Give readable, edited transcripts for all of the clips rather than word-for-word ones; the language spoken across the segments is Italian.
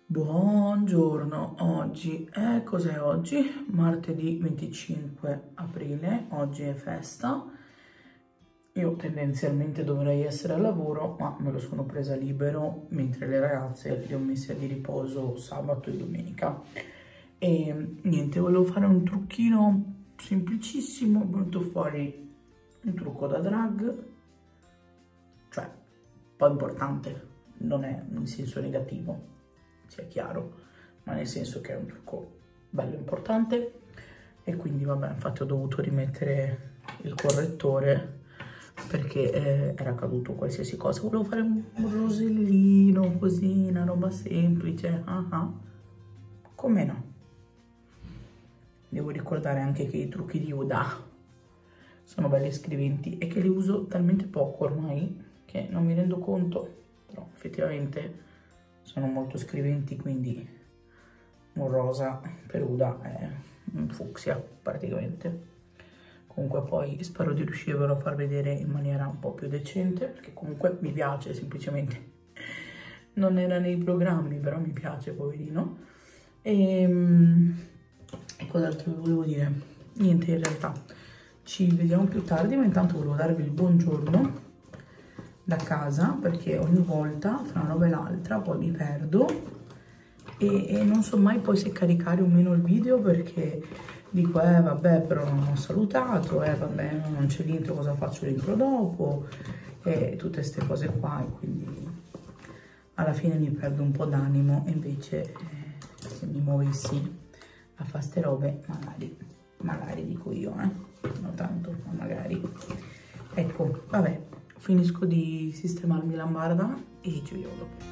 Buongiorno, oggi è cos'è oggi? Martedì 25 aprile, oggi è festa. Io tendenzialmente dovrei essere al lavoro, ma me lo sono presa libero, mentre le ragazze le ho messe di riposo sabato e domenica. E niente, volevo fare un trucchino semplicissimo, è venuto fuori un trucco da drag, cioè un po' importante, non è in senso negativo, sia chiaro, ma nel senso che è un trucco bello importante. E quindi vabbè, infatti ho dovuto rimettere il correttore perché era caduto qualsiasi cosa. Volevo fare un rosellino così, una roba semplice. Come no? Devo ricordare anche che i trucchi di Uda sono belli scriventi e che li uso talmente poco ormai che non mi rendo conto, però effettivamente sono molto scriventi, quindi un rosa per Uda è un fucsia praticamente. Comunque poi spero di riuscirvelo a far vedere in maniera un po' più decente, perché comunque mi piace, semplicemente non era nei programmi, però mi piace, poverino. E cos'altro vi volevo dire? Niente, in realtà ci vediamo più tardi, ma intanto volevo darvi il buongiorno da casa, perché ogni volta tra una roba e l'altra poi mi perdo e non so mai poi se caricare o meno il video, perché dico vabbè, però non ho salutato, vabbè, non c'è l'intro, cosa faccio l'intro dopo, e tutte queste cose qua, e quindi alla fine mi perdo un po' d'animo. E invece se mi muovessi a fare ste robe, magari dico io, non tanto, ma magari. Ecco, vabbè, finisco di sistemarmi la barba e ci vediamo dopo.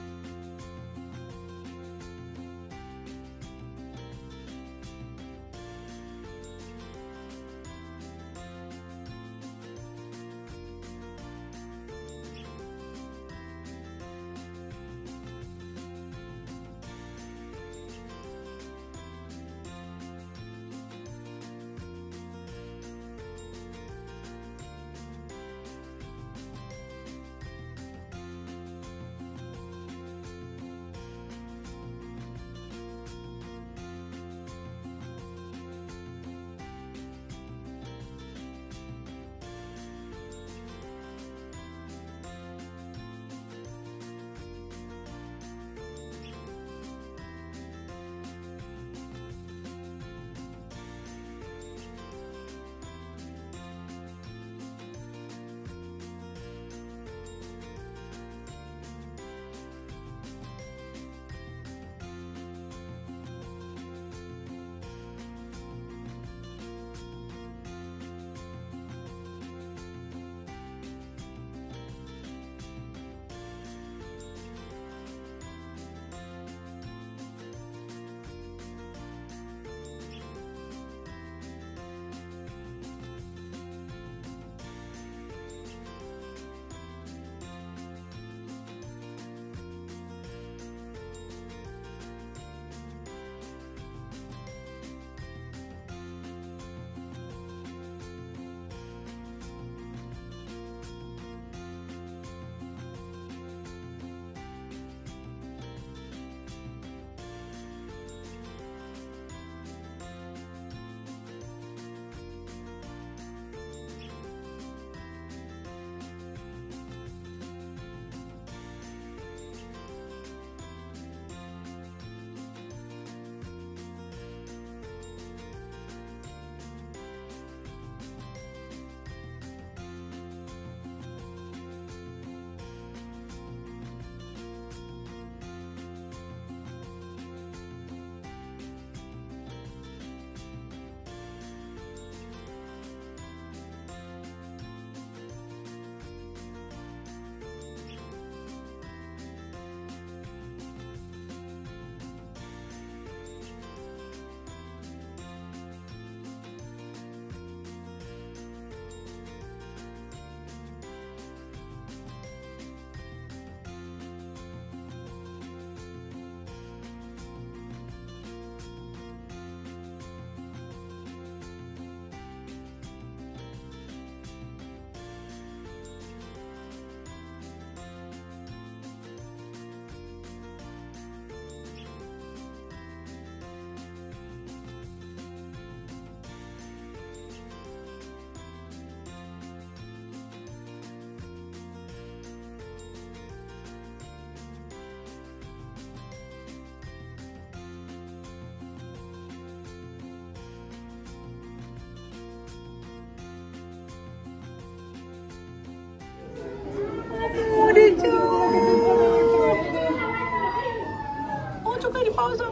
rosa.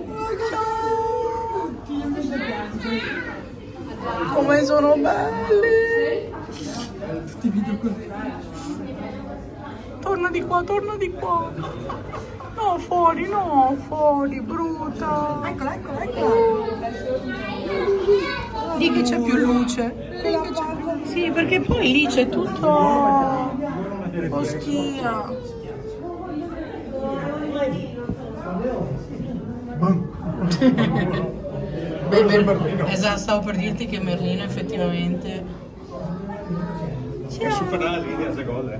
Come sono belli. Ti vedo così. Torna di qua, torna di qua. No, fuori, no, fuori, brutta. Eccola, eccola, eccola. Lì che c'è più luce. Sì, perché poi lì c'è tutto ostia. Esatto, stavo per dirti che Merlino effettivamente Per superare la linea, queste cose.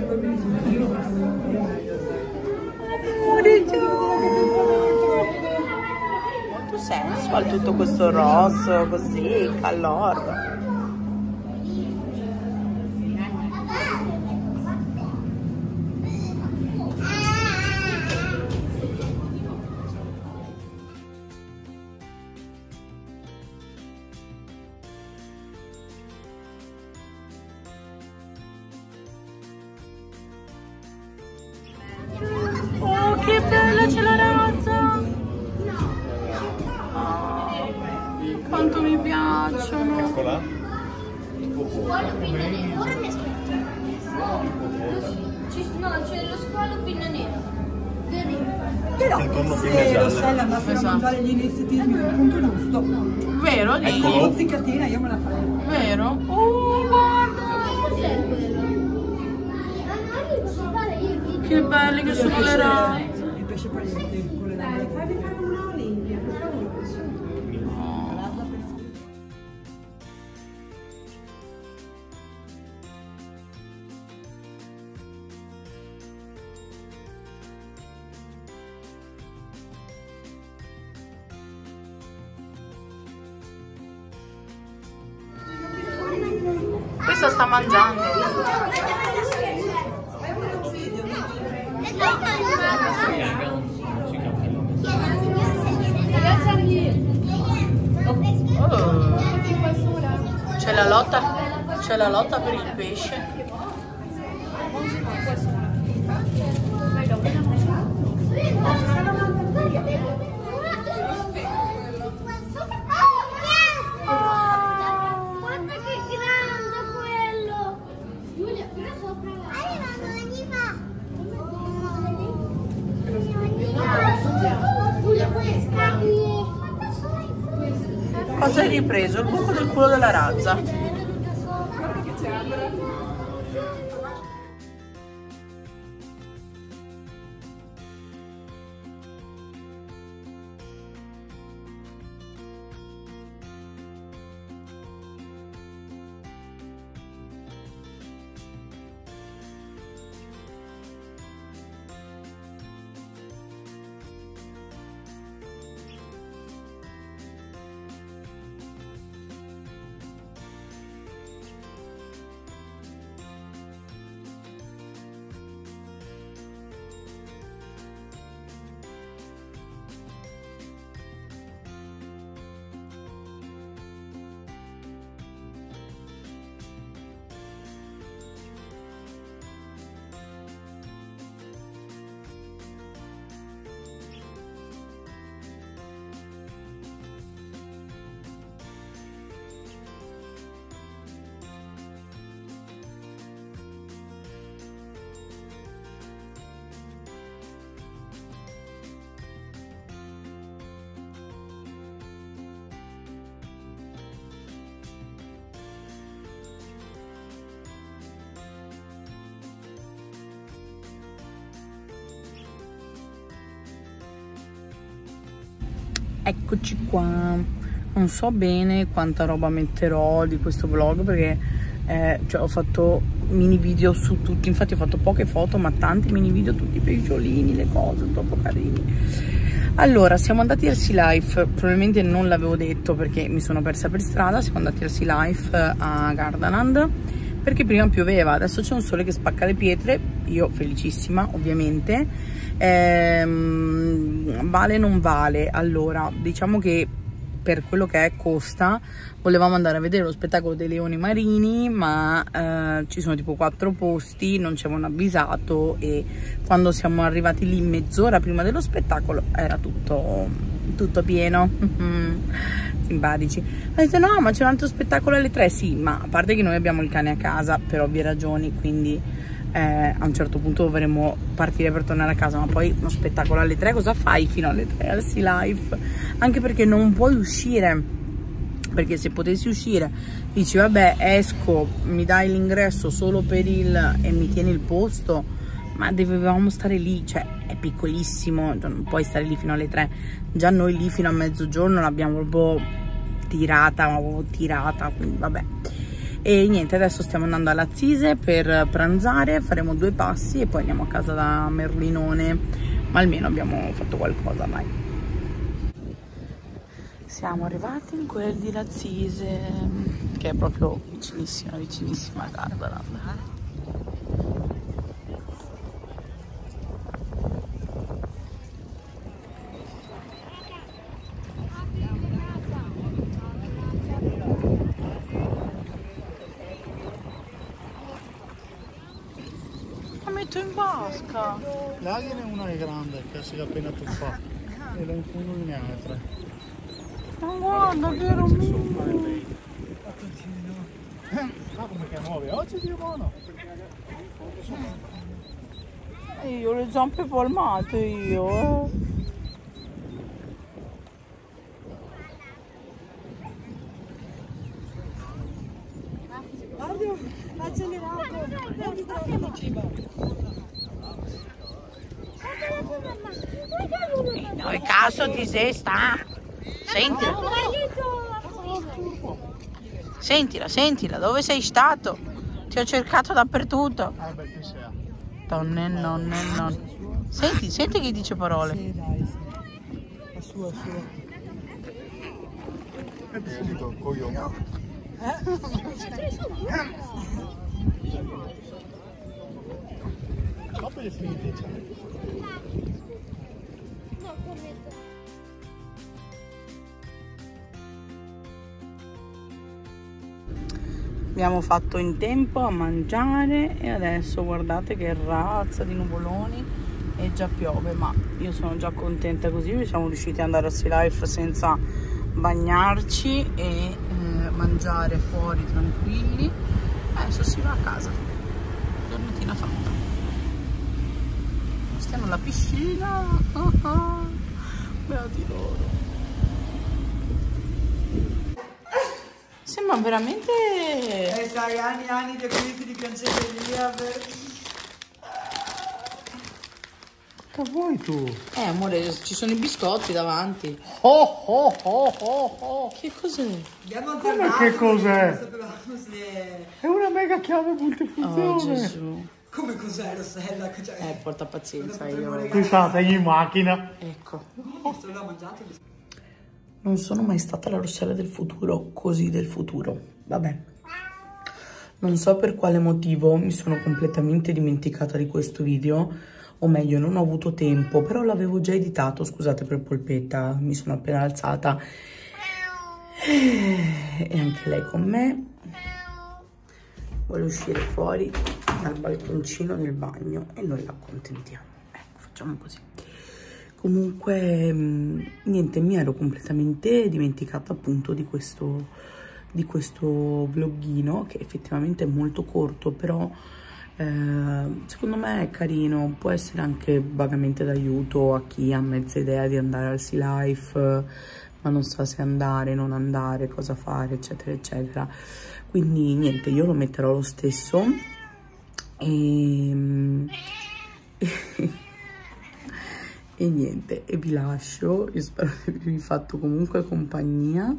Molto sensual tutto questo rosso così, calor. Oh, che bella, c'è la razza! Oh, quanto mi piacciono! Eccola. Squalo pinna nera. Ora mi aspetta. No, c'è lo squalo pinna nera. Però Il tonno se pinna gialla. Rossella andasse a mangiare gli insettismi nel punto giusto, Vero? Lì? Eccolo. mozzicatina io me la farei. Vero? Oh, guarda! Cos'è quello? Che belli che sono le razze! Il pesce pagliette con le labbra. Fammi fare una Olimpia, per favore. Questa sta mangiando. Oh. C'è la lotta per il pesce. Guarda che grande quello! Giulia, qui sopra là. Giulia, questa qui. Cosa hai ripreso? Il buco del culo della razza. Eccoci qua. Non so bene quanta roba metterò di questo vlog perché cioè, ho fatto mini video su tutti, infatti ho fatto poche foto ma tanti mini video, tutti i pesciolini, le cose troppo carini. Allora, siamo andati al Sea Life, probabilmente non l'avevo detto perché mi sono persa per strada. Siamo andati al Sea Life a Gardaland perché prima pioveva, adesso c'è un sole che spacca le pietre, io felicissima ovviamente. Vale non vale? Allora, diciamo che per quello che è costa. Volevamo andare a vedere lo spettacolo dei leoni marini, ma ci sono tipo 4 posti, non ci avevano avvisato, e quando siamo arrivati lì mezz'ora prima dello spettacolo era tutto pieno. Simpatici. Ha detto no, ma c'è un altro spettacolo alle 3. Sì, ma a parte che noi abbiamo il cane a casa per ovvie ragioni, quindi a un certo punto dovremo partire per tornare a casa, ma poi uno spettacolo alle 3 cosa fai fino alle 3 al Sea Life? Anche perché non puoi uscire, perché se potessi uscire dici vabbè esco, mi dai l'ingresso solo per e mi tieni il posto, ma dovevamo stare lì, cioè è piccolissimo, non puoi stare lì fino alle 3. Già noi lì fino a mezzogiorno l'abbiamo proprio tirata, quindi vabbè. E niente, adesso stiamo andando alla Zise per pranzare, faremo 2 passi e poi andiamo a casa da Merlinone, ma almeno abbiamo fatto qualcosa, dai. Siamo arrivati in quel di La Zise, che è proprio vicinissima a Gardaland. In vasca. Là viene una è grande, che si è appena tuffato. E là in fondo ne ha 3. Ma guarda, vero mio. Ah, come che muove? Oggi è buono. Io ho le zampe palmate, io. Dove cazzo ti sei sta? Sentila, dove sei stato? Ti ho cercato dappertutto. Perché sei? Non. Senti che dice parole. Sì, dai, sì. La sua. È subito, coglione. Dopo le finite, cioè. Abbiamo fatto in tempo a mangiare e adesso guardate che razza di nuvoloni e già piove, ma io sono già contenta così. Siamo riusciti ad andare a Sea Life senza bagnarci e mangiare fuori tranquilli. Adesso si va a casa, giornatina fatta. Stiamo alla piscina. Beati loro. Sembra veramente... sai, anni di quelli di piangeria. Che vuoi tu? Amore, ci sono i biscotti davanti. Oh. Che cos'è? Come che cos'è? È una mega chiave multifunzione. Oh Gesù. Come cos'è, Rossella? Porta pazienza, io... Qui state in macchina. Ecco. L'ho mangiato. Non sono mai stata la Rossella del futuro, così del futuro. Vabbè. Non so per quale motivo mi sono completamente dimenticata di questo video, o meglio non ho avuto tempo, però l'avevo già editato, scusate per polpetta, mi sono appena alzata. E anche lei con me. Vuole uscire fuori dal balconcino del bagno e noi la accontentiamo. Ecco, facciamo così. Comunque, niente, mi ero completamente dimenticata appunto di questo vloghino, che effettivamente è molto corto, però secondo me è carino, può essere anche vagamente d'aiuto a chi ha mezza idea di andare al Sea Life, ma non sa se andare, non andare, cosa fare, eccetera, eccetera. Quindi niente, io lo metterò lo stesso e niente, e vi lascio. Io spero di avervi fatto comunque compagnia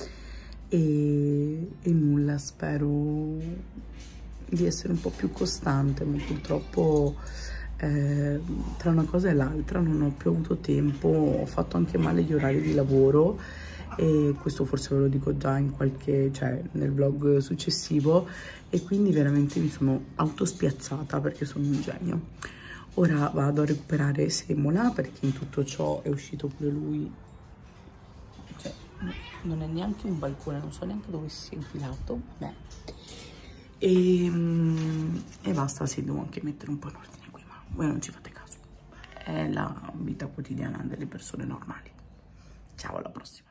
e nulla, spero di essere un po' più costante, ma purtroppo tra una cosa e l'altra non ho più avuto tempo, ho fatto anche male gli orari di lavoro, e questo forse ve lo dico già in nel vlog successivo, e quindi veramente mi sono autospiazzata perché sono un genio. Ora vado a recuperare Semola, perché in tutto ciò è uscito pure lui, cioè non è neanche un balcone, non so neanche dove si sia infilato. Beh. E basta, sì, devo anche mettere un po' in ordine qui, ma voi non ci fate caso. È la vita quotidiana delle persone normali. Ciao, alla prossima.